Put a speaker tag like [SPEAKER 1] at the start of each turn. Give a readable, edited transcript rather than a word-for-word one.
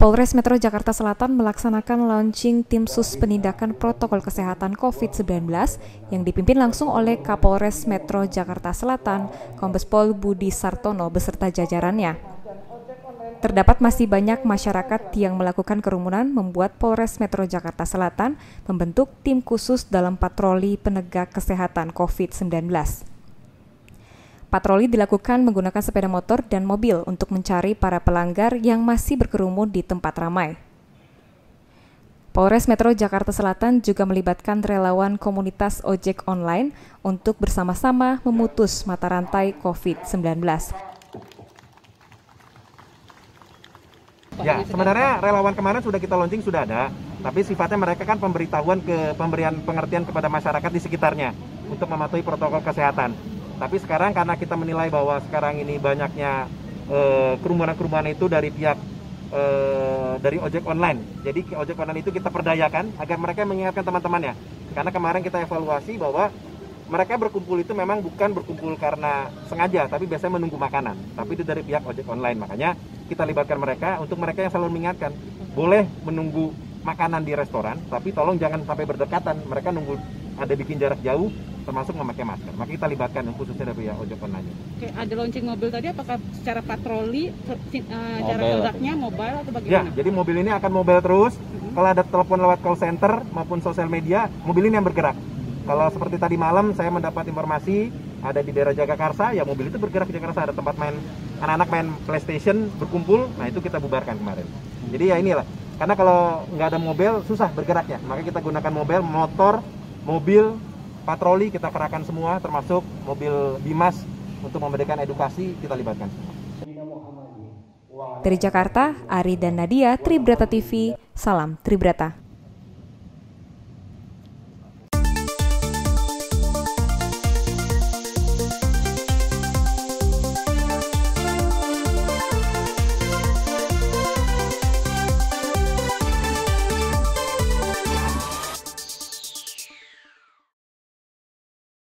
[SPEAKER 1] Polres Metro Jakarta Selatan melaksanakan launching tim sus penindakan protokol kesehatan COVID-19 yang dipimpin langsung oleh Kapolres Metro Jakarta Selatan, Kombes Pol Budi Sartono beserta jajarannya. Terdapat masih banyak masyarakat yang melakukan kerumunan membuat Polres Metro Jakarta Selatan membentuk tim khusus dalam patroli penegak kesehatan COVID-19. Patroli dilakukan menggunakan sepeda motor dan mobil untuk mencari para pelanggar yang masih berkerumun di tempat ramai. Polres Metro Jakarta Selatan juga melibatkan relawan komunitas ojek online untuk bersama-sama memutus mata rantai COVID-19.
[SPEAKER 2] Ya, sebenarnya relawan kemarin sudah kita launching sudah ada, tapi sifatnya mereka kan pemberian pengertian kepada masyarakat di sekitarnya untuk mematuhi protokol kesehatan. Tapi sekarang karena kita menilai bahwa sekarang ini banyaknya kerumunan-kerumunan itu dari pihak dari ojek online. Jadi ojek online itu kita perdayakan agar mereka mengingatkan teman-temannya. Karena kemarin kita evaluasi bahwa mereka berkumpul itu memang bukan berkumpul karena sengaja, tapi biasanya menunggu makanan. Tapi itu dari pihak ojek online. Makanya kita libatkan mereka untuk mereka yang selalu mengingatkan, boleh menunggu makanan di restoran, tapi tolong jangan sampai berdekatan. Mereka nunggu ada bikin jarak jauh, termasuk memakai masker. Maka kita libatkan khususnya dari pihak ojek online. Oke,
[SPEAKER 3] ada launching mobil tadi, apakah secara patroli, jarak jaraknya mobile atau bagaimana?
[SPEAKER 2] Ya, jadi mobil ini akan mobile terus. Kalau ada telepon lewat call center maupun sosial media, mobil ini yang bergerak. Kalau seperti tadi malam saya mendapat informasi ada di daerah Jagakarsa, ya mobil itu bergerak di Jagakarsa, ada tempat main anak-anak main PlayStation berkumpul, nah itu kita bubarkan kemarin. Jadi ya inilah, karena kalau nggak ada mobil susah bergeraknya, maka kita gunakan mobil, patroli kita kerahkan semua, termasuk mobil Bimas untuk memberikan edukasi kita libatkan semua.
[SPEAKER 1] Dari Jakarta, Ari dan Nadia, Tribrata TV, salam Tribrata.